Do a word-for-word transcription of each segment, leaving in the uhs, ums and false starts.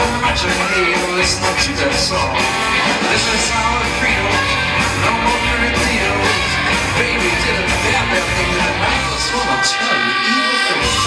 Imagine me listening to that song. This is our freedom, no more fairy tales. Baby did a bad, bad thing that I just wanna tell you evil things.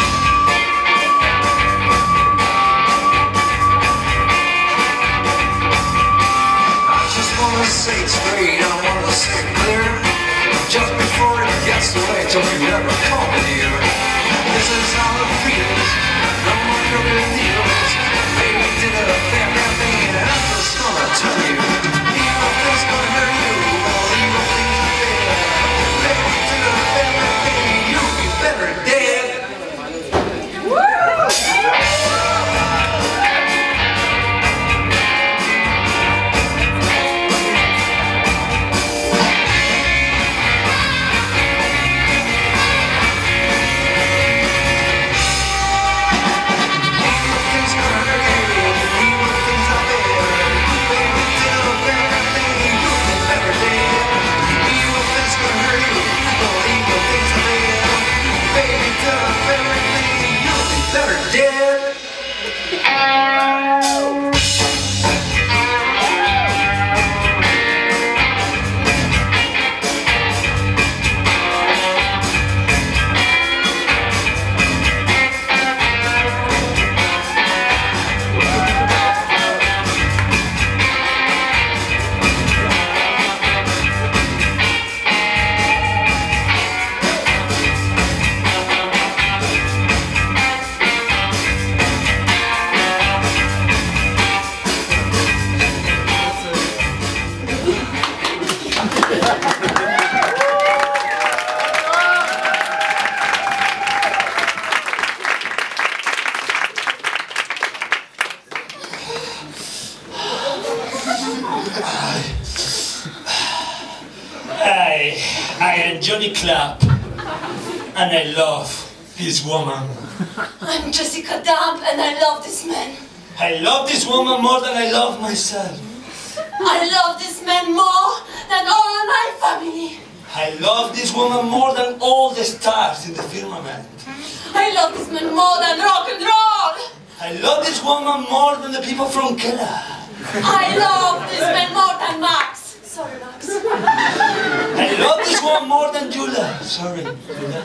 I just wanna say it straight, I wanna say it clear. Just before it gets away, don't you ever call me dear. This is our freedom, no more fairy tales. Baby did a bad, bad thing and I just wanna tell you evil things gonna hurt you, all evil things are bad. Baby did a bad, bad thing, you'll be better dead. Hi, I am Johnny Clapp, and I love this woman. I'm Jessica Damp, and I love this man. I love this woman more than I love myself. I love this man more than all of my family. I love this woman more than all the stars in the firmament. I love this man more than rock and roll. I love this woman more than the people from Keller. I love this man more than Max. Sorry, Max. I love this woman more than Julia. Sorry, Julia.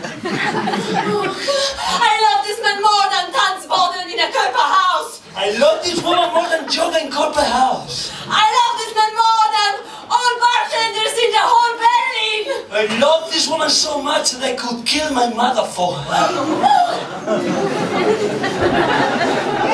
I love this man more than Tanzboden in a Körper house. I love this woman more than yoga in corporate house. I love this man more than all bartenders in the whole Berlin. I love this woman so much that I could kill my mother for her.